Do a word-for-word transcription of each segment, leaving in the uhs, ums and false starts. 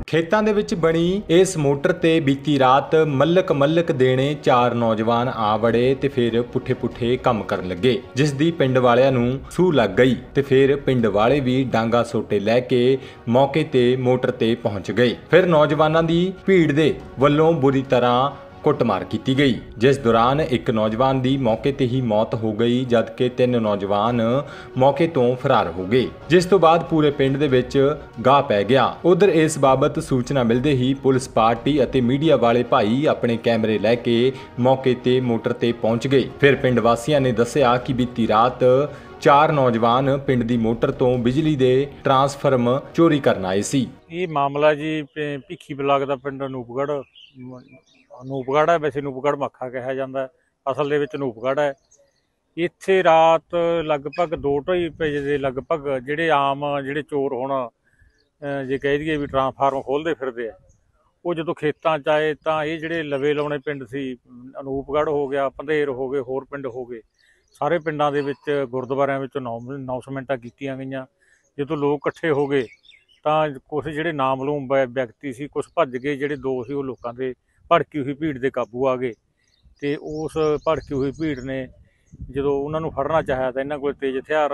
ਖੇਤਾਂ ਦੇ ਵਿੱਚ ਬਣੀ ਇਸ ਮੋਟਰ ਤੇ ਬੀਤੀ ਰਾਤ ਮੱਲਕ ਮੱਲਕ ਦੇਣੇ ਚਾਰ ਨੌਜਵਾਨ ਆ ਵੜੇ ਤੇ ਫਿਰ ਪੁੱਠੇ ਪੁੱਠੇ ਕੰਮ ਕਰਨ ਲੱਗੇ, ਜਿਸ ਦੀ ਪਿੰਡ ਵਾਲਿਆਂ ਨੂੰ ਸੂਹ ਲੱਗ ਗਈ ਤੇ ਫਿਰ ਪਿੰਡ ਵਾਲੇ ਵੀ ਡਾਂਗਾ ਸੋਟੇ ਲੈ ਕੇ ਮੌਕੇ ਤੇ ਮੋਟਰ ਤੇ ਪਹੁੰਚ ਗਏ। ਫਿਰ ਨੌਜਵਾਨਾਂ ਦੀ ਭੀੜ ਦੇ ਵੱਲੋਂ ਬੁਰੀ ਤਰ੍ਹਾਂ ਕੁੱਟਮਾਰ ਕੀਤੀ गई, जिस दौरान एक नौजवान की मौके ते ही मौत हो गई, जबकि तीन नौजवान मौके तो फरार हो गए, जिस तो बाद पूरे पिंड दे विच गाह पै गया। उधर इस बाबत सूचना मिलते ही पुलिस पार्टी अते मीडिया वाले भाई अपने कैमरे लैके मौके ते मोटर ते पहुंच गए। फिर पिंड वासियों ने दस्सिया कि बीती रात चार नौजवान पिंड दी मोटर तो बिजली दे ट्रांसफार्म चोरी करन आए सी। ये मामला जी भीखी ब्लाक दा पिंड अनूपगढ़ अनूपगढ़ है, वैसे अनूपगढ़ मੱਖਾ कहा जाता है, असल ਦੇ ਵਿੱਚ अनूपगढ़ है। ਇੱਥੇ ਰਾਤ ਲਗਭਗ ਦੋ ਢਾਈ ਵਜੇ ਦੇ ਲਗਭਗ ਜਿਹੜੇ ਆਮ ਜਿਹੜੇ ਚੋਰ ਹੁਣ ਜੇ ਕਹਿ ਦਈਏ ਵੀ ਟਰਾਂਸਫਾਰਮ ਖੋਲ੍ਹਦੇ ਫਿਰਦੇ ਆ, ਉਹ ਜਦੋਂ ਖੇਤਾਂ 'ਚ ਆਏ ਤਾਂ ਇਹ ਜਿਹੜੇ ਲਵੇ ਲਾਉਣੇ ਪਿੰਡ ਸੀ, ਅਨੂਪਗੜ੍ਹ ਹੋ ਗਿਆ, ਪੰਧੇਰ ਹੋ ਗਏ, ਹੋਰ ਪਿੰਡ ਹੋ ਗਏ, ਸਾਰੇ ਪਿੰਡਾਂ ਦੇ ਵਿੱਚ ਗੁਰਦੁਆਰਿਆਂ ਵਿੱਚ ਅਨਾਉਂਸਮੈਂਟਾਂ ਕੀਤੀਆਂ ਗਈਆਂ। ਜਦੋਂ ਲੋਕ ਇਕੱਠੇ ਹੋ ਗਏ ਤਾਂ ਕੁਛ ਜਿਹੜੇ ਨਾਮਲੂਮ ਵਿਅਕਤੀ ਸੀ ਕੁਛ ਭੱਜ ਗਏ, ਜਿਹੜੇ ਦੋ ਸੀ ਉਹ ਲੋਕਾਂ ਦੇ ਭੜਕੀ ਹੋਈ ਭੀੜ ਦੇ ਕਾਬੂ ਆ ਗਏ। ਤੇ ਉਸ ਭੜਕੀ ਹੋਈ ਭੀੜ ਨੇ ਜਦੋਂ ਉਹਨਾਂ ਨੂੰ ਫੜਨਾ ਚਾਹਿਆ ਤਾਂ ਇਹਨਾਂ ਕੋਲ ਤੇਜ਼ ਹਥਿਆਰ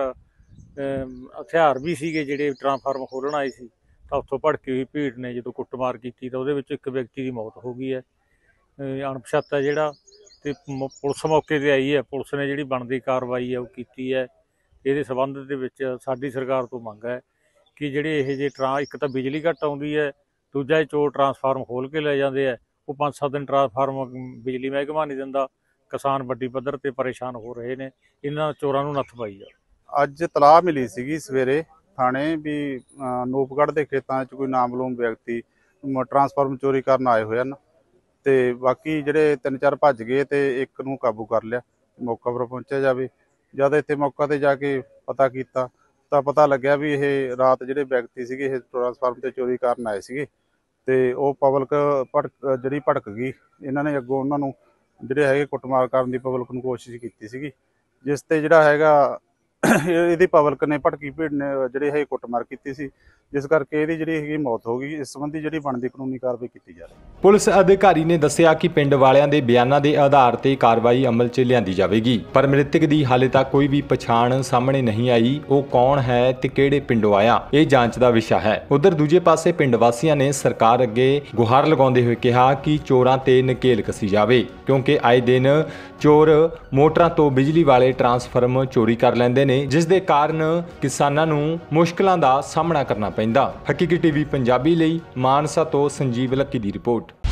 ਹਥਿਆਰ ਵੀ ਸੀਗੇ ਜਿਹੜੇ ਟਰਾਂਸਫਾਰਮ ਖੋਲ੍ਹਣ ਆਏ ਸੀ, ਤਾਂ ਉੱਥੋਂ ਭੜਕੀ ਹੋਈ ਭੀੜ ਨੇ ਜਦੋਂ ਕੁੱਟਮਾਰ ਕੀਤੀ ਤਾਂ ਉਹਦੇ ਵਿੱਚ ਇੱਕ ਵਿਅਕਤੀ ਦੀ ਮੌਤ ਹੋ ਗਈ ਹੈ, ਅਣਪਛਾਤਾ ਜਿਹੜਾ। ਤੇ ਪੁਲਿਸ ਮੌਕੇ ਤੇ ਆਈ ਹੈ, ਪੁਲਿਸ ਨੇ ਜਿਹੜੀ ਬਣਦੀ ਕਾਰਵਾਈ ਹੈ ਉਹ ਕੀਤੀ ਹੈ। ਇਹਦੇ ਸੰਬੰਧ ਦੇ ਵਿੱਚ ਸਾਡੀ ਸਰਕਾਰ ਤੋਂ ਮੰਗ ਹੈ ਕਿ ਜਿਹੜੇ ਇਹ ਜਿਹੇ ਟਰਾਂ ਇੱਕ ਤਾਂ ਬਿਜਲੀ ਘੱਟ ਆਉਂਦੀ ਹੈ, ਦੂਜਾ ਇਹ ਚੋਰ ਟਰਾਂਸਫਾਰਮ ਖੋਲ੍ਹ ਕੇ ਲੈ ਜਾਂਦੇ ਆ, ਉਹ ਪੰਜ ਸੱਤ ਦਿਨ ਟਰਾਂਸਫਾਰਮ ਬਿਜਲੀ ਮਹਿਕਮਾ ਨਹੀਂ ਦਿੰਦਾ, ਕਿਸਾਨ ਵੱਡੀ ਪੱਧਰ ਤੇ ਪਰੇਸ਼ਾਨ ਹੋ ਰਹੇ ਨੇ। ਇਹਨਾਂ ਚੋਰਾਂ ਨੂੰ ਨੱਥ ਪਾਈ ਆ। ਅੱਜ ਤਲਾਹ ਮਿਲੀ ਸੀਗੀ ਸਵੇਰੇ ਥਾਣੇ ਵੀ ਅਨੂਪਗੜ੍ਹ ਦੇ ਖੇਤਾਂ 'ਚ ਕੋਈ ਨਾਮਲੂਮ ਵਿਅਕਤੀ ਟਰਾਂਸਫਾਰਮ ਚੋਰੀ ਕਰਨ ਆਏ ਹੋਏ ਹਨ, ਤੇ ਬਾਕੀ ਜਿਹੜੇ ਤਿੰਨ ਚਾਰ ਭੱਜ ਗਏ ਤੇ ਇੱਕ ਨੂੰ ਕਾਬੂ ਕਰ ਲਿਆ। ਮੌਕਾ ਪਰ ਪਹੁੰਚਿਆ ਜਾਵੇ, ਜਦ ਇੱਥੇ ਮੌਕਾ ਤੇ ਜਾ ਕੇ ਪਤਾ ਕੀਤਾ ਤਾਂ ਪਤਾ ਲੱਗਿਆ ਵੀ ਇਹ ਰਾਤ ਜਿਹੜੇ ਵਿਅਕਤੀ ਸੀਗੇ ਇਹ ਟਰਾਂਸਫਾਰਮ ਤੇ ਚੋਰੀ ਕਰਨ ਆਏ ਸੀਗੇ, ਤੇ ਉਹ ਪਬਲਿਕ ਭੜਕ ਜਿਹੜੀ ਭੜਕ ਗਈ। ਇਹਨਾਂ ਨੇ ਅੱਗੋਂ ਉਹਨਾਂ ਨੂੰ ਜਿਹੜੇ ਹੈਗੇ ਕੁੱਟਮਾਰ ਕਰਨ ਦੀ ਪਬਲਿਕ ਨੂੰ ਕੋਸ਼ਿਸ਼ ਕੀਤੀ ਸੀਗੀ, ਜਿਸ ਤੇ ਜਿਹੜਾ ਹੈਗਾ ਇਹਦੀ ਪਬਲਿਕ ਨੇ ਭੜਕੀ ਭੀੜ ਨੇ ਜਿਹੜੇ ਹੈ ਕੁੱਟਮਾਰ ਕੀਤੀ ਸੀ, ਜਿਸ ਕਰਕੇ ਇਹਦੀ ਜਿਹੜੀ ਹੈਗੀ ਮੌਤ ਹੋ ਗਈ। ਇਸ ਸੰਬੰਧੀ ਜਿਹੜੀ ਬਣਦੀ ਕਾਨੂੰਨੀ ਕਾਰਵਾਈ ਕੀਤੀ ਜਾ ਰਹੀ ਹੈ। ਪੁਲਿਸ ਅਧਿਕਾਰੀ ਨੇ ਦੱਸਿਆ ਕਿ ਪਿੰਡ ਵਾਲਿਆਂ ਦੇ ਬਿਆਨਾਂ ਦੇ ਆਧਾਰ ਤੇ ਕਾਰਵਾਈ ਅਮਲ 'ਚ ਲਿਆਂਦੀ ਜਾਵੇਗੀ, ਪਰ ਮ੍ਰਿਤਕ ਦੀ ਹਾਲੇ ਤੱਕ ਕੋਈ ਵੀ ਪਛਾਣ ਸਾਹਮਣੇ ਨਹੀਂ ਆਈ। ਉਹ ਕੌਣ ਹੈ ਤੇ ਕਿਹੜੇ ਪਿੰਡੋਂ ਆਇਆ, ਇਹ ਜਾਂਚ ਦਾ ਵਿਸ਼ਾ ਹੈ। ਉਧਰ ਦੂਜੇ ਪਾਸੇ ਪਿੰਡ ਵਾਸੀਆਂ ਨੇ ਸਰਕਾਰ ਅੱਗੇ ਗੁਹਾਰ ਲਗਾਉਂਦੇ ਹੋਏ ਕਿਹਾ ਕਿ ਚੋਰਾਂ ਤੇ ਨਕੇਲ ਕੱਸੀ ਜਾਵੇ, ਕਿਉਂਕਿ ਆਏ ਦਿਨ ਚੋਰ ਮੋਟਰਾਂ ਤੋਂ ਬਿਜਲੀ ਵਾਲੇ ਟਰਾਂਸਫਾਰਮ ਚੋਰੀ ਕਰ ਲੈਂਦੇ ਨੇ, ਜਿਸ ਦੇ ਕਾਰਨ ਕਿਸਾਨਾਂ ਨੂੰ ਮੁਸ਼ਕਲਾਂ ਦਾ ਸਾਹਮਣਾ ਕਰਨਾ ਪੈਂਦਾ। ਹਕੀਕੀ ਟੀਵੀ ਪੰਜਾਬੀ ਲਈ ਮਾਨਸਾ ਤੋਂ ਸੰਜੀਵ ਲੱਕੀ ਦੀ ਰਿਪੋਰਟ।